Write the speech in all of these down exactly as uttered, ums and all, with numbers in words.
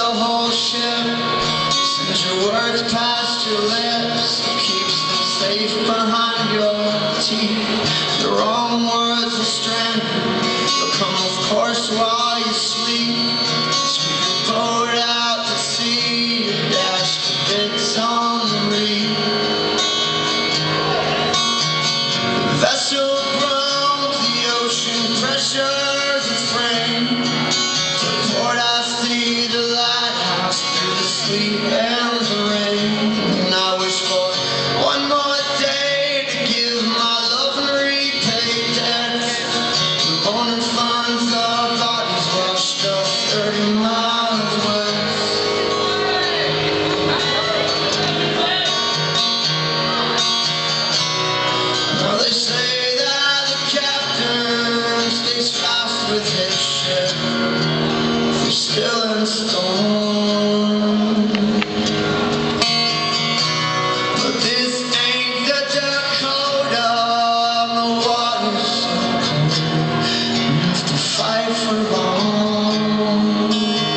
the whole ship. Sends your words past your lips, keeps them safe behind your teeth. The wrong words are stranded, they'll come of course while you sleep. Sweep your boat out to sea, you dash the bits on the reef. The vessel groans, the ocean pressures its frame to port. I see the lighthouse through the sleet and the rain, and I wish for one more day to give my love and repay debts. The morning finds our bodies washed up thirty miles west. Now they say that the captain stays fast with his ship, we're still in storm. But this ain't the Dakota, the water's so cold, we have to fight for long.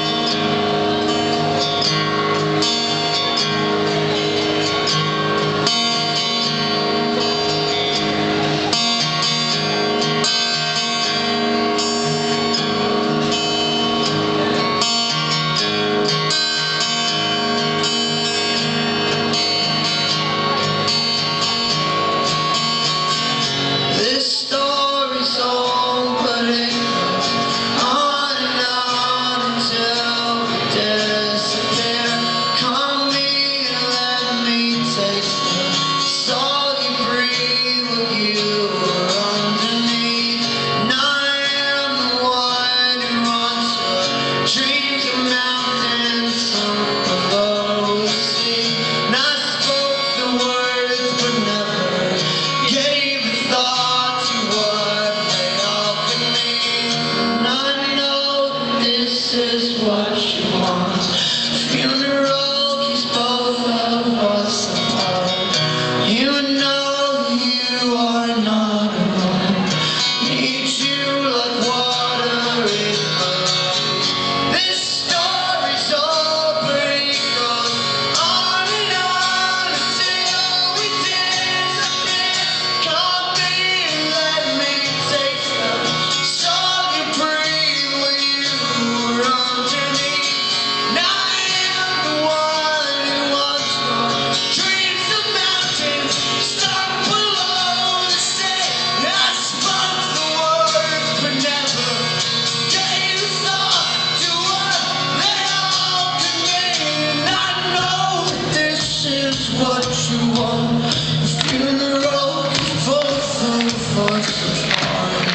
This story's old, but it goes on and on until we disappear. Come me and let me taste the salt you breathe when you were underneath. And I am the one who wants your dreams of mountains sunk below the sea. And I spoke the words but never gave a thought to what they all could mean. And I know that this is what you want. A funeral keeps both of us apart. You know you are not alone. Need you like water in my eyes. This story's old, but it goes on and on until we disappear. Come me and let me taste the salt you breathe when you were underneath. And I am the one who wants your dreams of mountains stuck below the sea. And I spoke the words but never gave a thought to what they all could mean. And I know that this is what you want. A funeral both of us apart.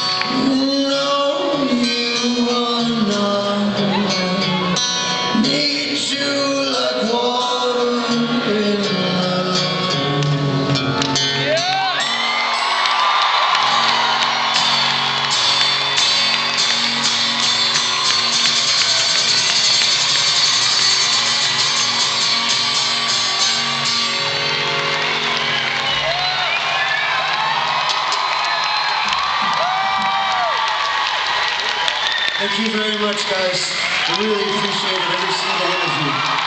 You know you are not alone. Need you like water in my lungs. Thank you very much, guys. I really appreciate it, every single one of you.